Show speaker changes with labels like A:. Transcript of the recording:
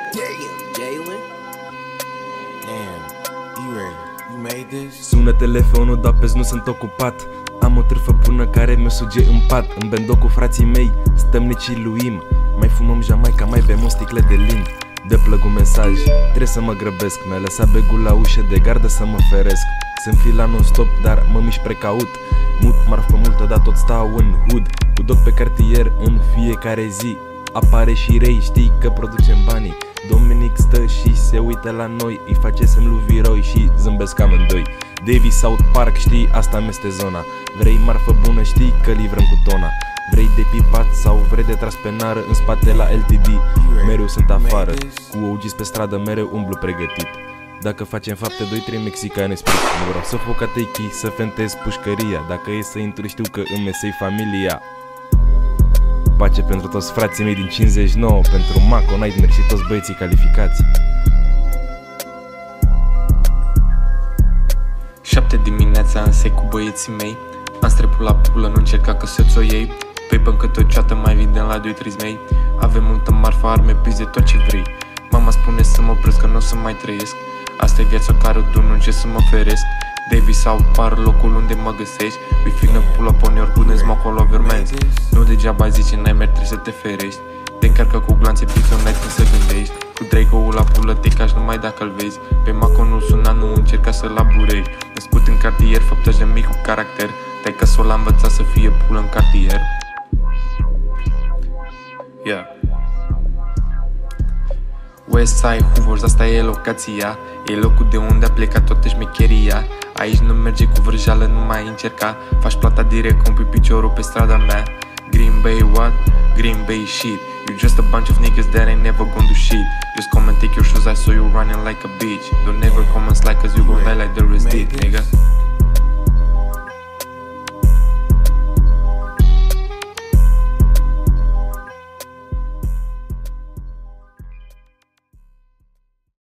A: Damn, Jalen.
B: Damn, you made this?
C: Sună telefonul, dar pe nu sunt ocupat. Am o târfă bună care mi-o suge în pat. În bendo cu frații mei, stăm ne chiluim. Mai fumăm Jamaica, mai bem o sticlă de lin. Dă plăg un mesaj, trebuie să mă grăbesc. Mi-a lăsat begul la ușă de gardă să mă feresc. Sunt fila non-stop, dar mă mișc precaut. Mut marfă multă, dar tot stau în hood. Cu dog pe cartier în fiecare zi. Apare și Rei, știi că producem banii. Dominic stă și se uită la noi. Îi face semn lui Viroi și zâmbesc amândoi. Davy South Park, știi, asta mi-este zona. Vrei marfă bună, știi că livrăm cu tona. Vrei de pipat sau vrei de tras pe nară în spate la LTD. Mereu sunt afară, cu OGs pe stradă mereu umblu pregătit. Dacă facem fapte 2-3 mexicane spus. Nu vreau să foc atechi, să fentez pușcăria. Dacă e să intru știu că îmi mesei familia. Pace pentru toți frații mei din 59. Pentru Maco, Nightmare și toți băieții calificați.
D: 7 dimineața în sec cu băieții mei. Am strepul la pulă, nu încerca că să-ți o iei. Vapă câte o ceată, mai vindem la 2-3 mei. Avem multă marfă, arme, pizi de tot ce vrei. Mama spune să mă opresc, că nu o să mai trăiesc. Asta e viața care o dur, nu încerc să mă feresc. Davy sau par locul unde mă găsești. We finna pull up on your hood and smoke all of your mans. Nu degeaba zici în nightmare, trebuie să te ferești. Te încarcă cu glanțe pixonate când să gândești. Cu Draco-ul la pulă te cași numai dacă îl vezi. Pe Maco nu suna, nu încerca să-l laburești. Născut în cartier, făptaș de mic cu caracter. Taică-s-o l-a învățat să fie pulă în cartier. Yeah. Westside Hoovers, asta e locația. E locul de unde a plecat toată șmecheria. Aici nu merge cu vrăjeală, nu mai încerca. Faci plata direct când pui piciorul pe strada mea. Green Bay what? Green Bay shit. You just a bunch of niggas that ain't never gonna do shit. Just come and take your shoes, I saw you running like a bitch. Don't ever come and slide cause you gon' die like the rest did, nigga.